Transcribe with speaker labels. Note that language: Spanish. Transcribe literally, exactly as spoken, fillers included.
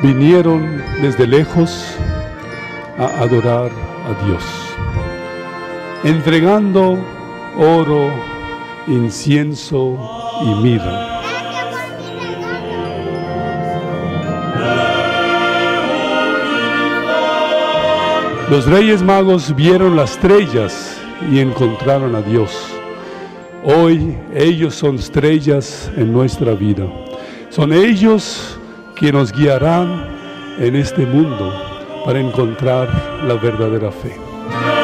Speaker 1: vinieron desde lejos a adorar a Dios, entregando oro, incienso y mirra. Los Reyes Magos vieron las estrellas y encontraron a Dios. Hoy ellos son estrellas en nuestra vida. Son ellos que nos guiarán en este mundo para encontrar la verdadera fe.